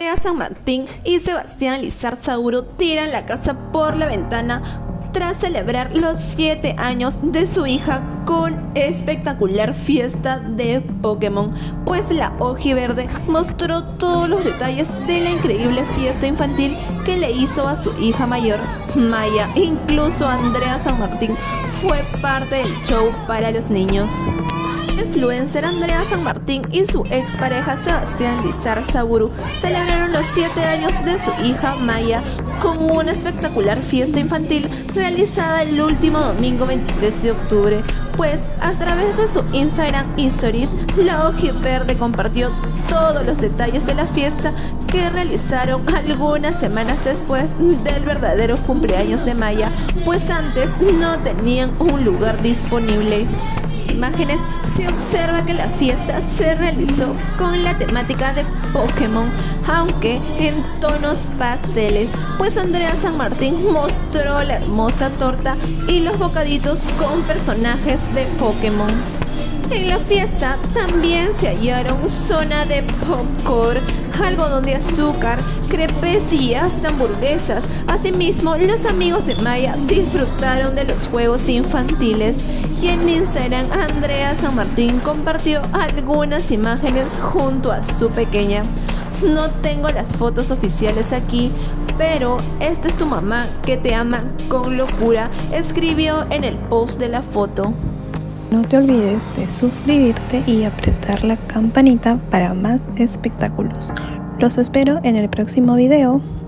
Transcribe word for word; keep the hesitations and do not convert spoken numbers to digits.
Andrea San Martín y Sebastián Lizarzauro tiran la casa por la ventana tras celebrar los siete años de su hija con espectacular fiesta de Pokémon, pues la ojiverde mostró todos los detalles de la increíble fiesta infantil que le hizo a su hija mayor, Maya. Incluso Andrea San Martín fue parte del show para los niños. La influencer Andrea San Martín y su expareja Sebastián Lizarzauro celebraron los siete años de su hija Maya con una espectacular fiesta infantil realizada el último domingo veintitrés de octubre, pues a través de su Instagram Stories, la ojiverde compartió todos los detalles de la fiesta que realizaron algunas semanas después del verdadero cumpleaños de Maya, pues antes no tenían un lugar disponible. Imágenes se observa que la fiesta se realizó con la temática de Pokémon, aunque en tonos pasteles, pues Andrea San Martín mostró la hermosa torta y los bocaditos con personajes de Pokémon. En la fiesta también se hallaron zona de popcorn, algodón de azúcar, crepes y hasta hamburguesas. Asimismo, los amigos de Maya disfrutaron de los juegos infantiles. Y en Instagram, Andrea San Martín compartió algunas imágenes junto a su pequeña. No tengo las fotos oficiales aquí, pero esta es tu mamá que te ama con locura, escribió en el post de la foto. No te olvides de suscribirte y apretar la campanita para más espectáculos. Los espero en el próximo video.